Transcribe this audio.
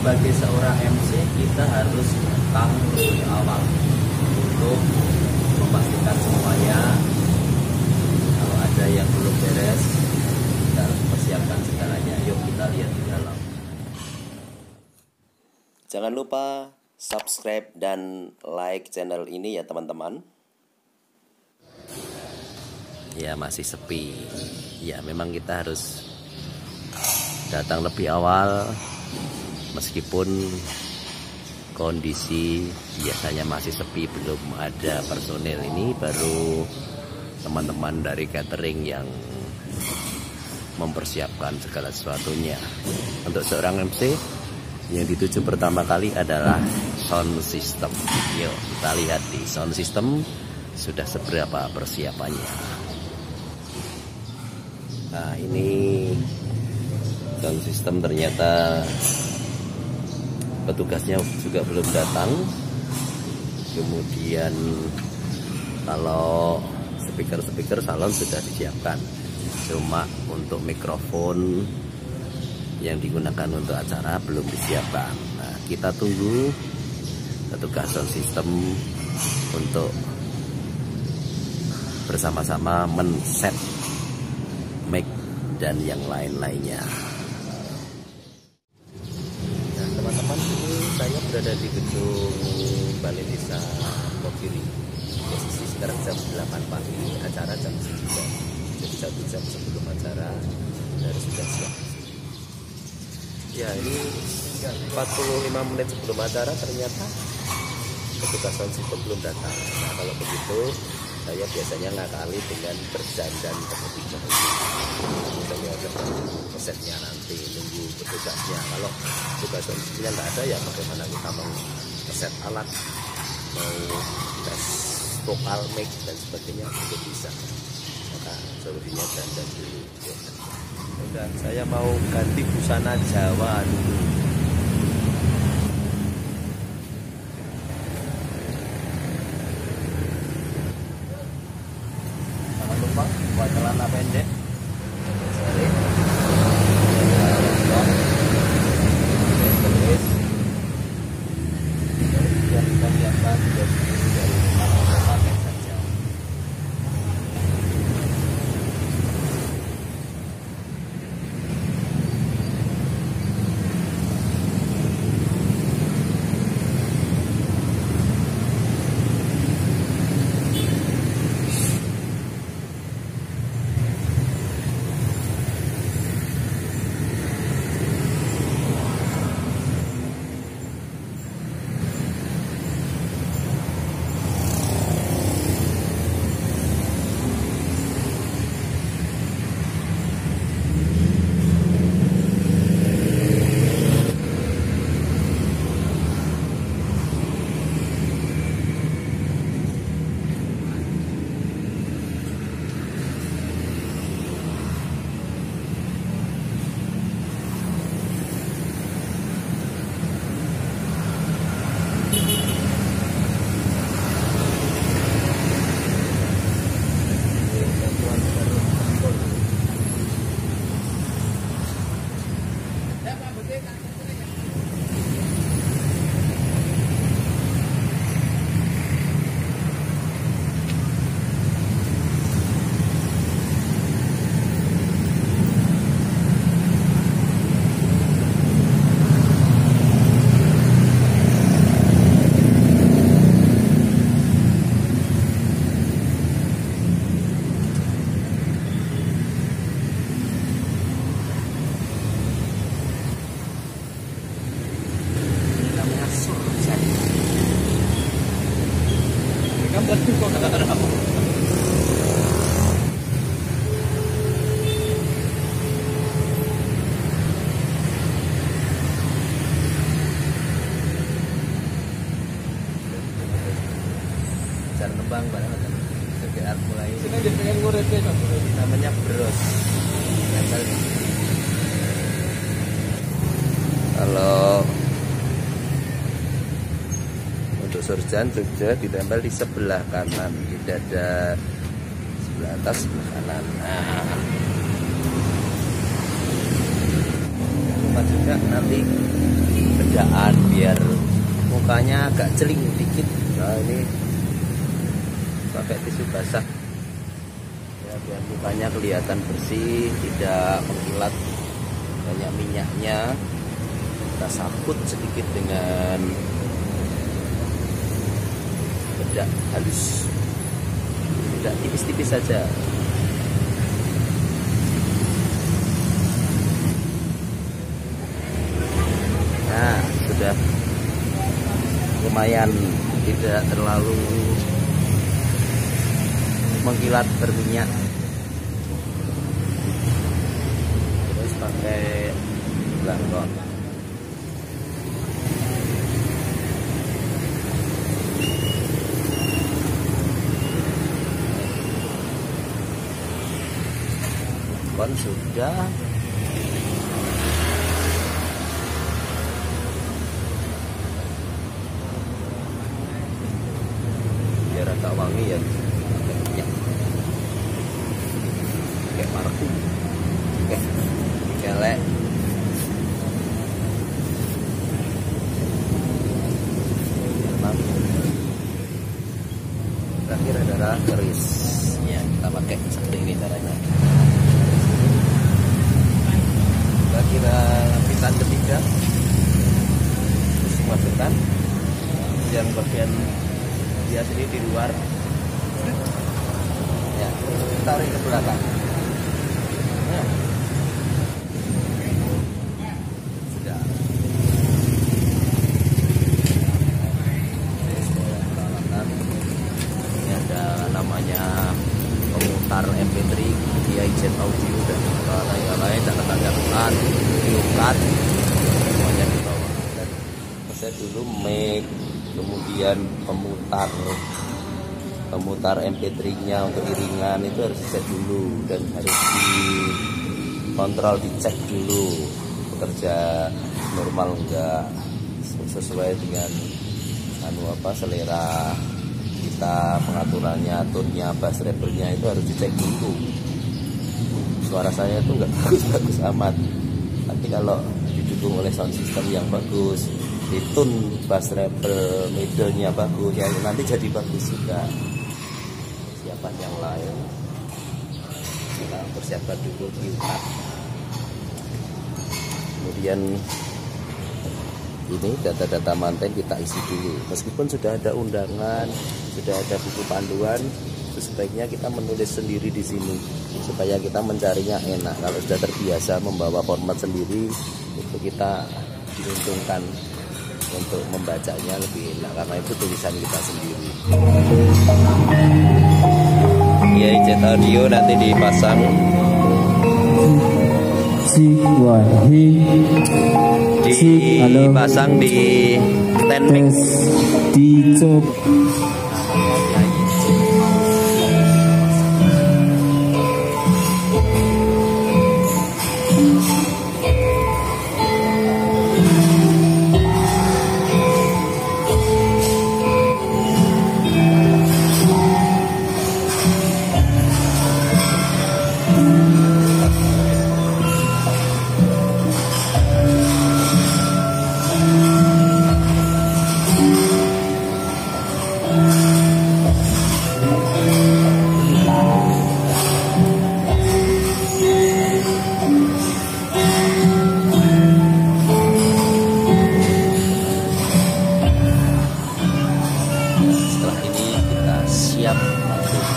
sebagai seorang MC kita harus datang lebih awal untuk memastikan semuanya. Kalau ada yang belum beres, kita harus persiapkan segalanya. Yuk kita lihat di dalam. Jangan lupa subscribe dan like channel ini ya teman-teman. Ya masih sepi. Ya memang kita harus datang lebih awal, meskipun kondisi biasanya masih sepi, belum ada personil. Ini baru teman-teman dari catering yang mempersiapkan segala sesuatunya. Untuk seorang MC yang dituju pertama kali adalah sound system. Yuk kita lihat di sound system sudah seberapa persiapannya. Nah ini sound system, ternyata petugasnya juga belum datang. Kemudian kalau speaker salon sudah disiapkan, cuma untuk mikrofon yang digunakan untuk acara belum disiapkan. Nah kita tunggu petugas sound system untuk bersama-sama men-set mic dan yang lain-lainnya. Nah teman-teman, ini saya berada di gedung Balai Desa Pokiri. Posisi sekarang jam 8 pagi, acara jam 9. Jadi 1 jam sebelum acara harus sudah siap. Ya ini 45 menit sebelum acara ternyata petugas sound system belum datang. Nah kalau begitu saya biasanya ngakali dengan berdandan terlebih dahulu. Saya akan setnya nanti, nunggu petugasnya. Kalau petugas soundnya nggak ada, ya bagaimana kita mau set alat, mau tes vokal, mic dan sebagainya itu bisa. Maka solusinya dandan dulu. Dan saya mau ganti busana Jawa dulu. Buat celana pendek, Jar Nembang banget. DPR mulai. Sini DPR ngurutnya namanya Bros. Kalau untuk surjan Jogja ditempel di sebelah kanan, di dada sebelah atas sebelah kanan. Nah, jangan lupa juga nanti bedaan biar mukanya agak celing dikit. Nah ini pakai tisu basah ya, biar mukanya kelihatan bersih, tidak mengkilat banyak minyaknya. Kita sabut sedikit dengan bedak halus, bedak tipis-tipis saja. Nah sudah lumayan, tidak terlalu mengkilat berminyak. Terus pakai blangkon. Blangkon sudah. Biar agak wangi ya, kayak parfum, kayak kelek. Terakhir adalah keris. Ya, kita pakai seperti ini caranya. Kita kira lapisan ketiga, terus masukkan yang bagian dia sini di luar. Ya, tarik ke belakang. Ya. Sudah. Ini ada namanya pemutar MP3, DIJ audio dan lain-lain, catatan-catatan, diukat semuanya di bawah. Dan saya dulu mic, kemudian pemutar MP3-nya untuk iringan itu harus dicek dulu dan harus dikontrol, dicek dulu bekerja normal enggak, sesuai dengan selera kita, pengaturannya, tone-nya, bass treble-nya itu harus dicek dulu. Suara saya itu enggak bagus-bagus amat, tapi kalau didukung oleh sound system yang bagus, di tune bass treble, middle-nya bagus, ya nanti jadi bagus juga. Persiapan yang lain kita persiapkan dulu gitar. Kemudian ini data-data manten kita isi dulu. Meskipun sudah ada undangan, sudah ada buku panduan, sebaiknya kita menulis sendiri di sini supaya kita mencarinya enak. Kalau sudah terbiasa membawa format sendiri, itu kita diuntungkan untuk membacanya lebih enak karena itu tulisan kita sendiri. Ya, jet audio nanti dipasang dipasang di stand mix. Setelah ini kita siap untuk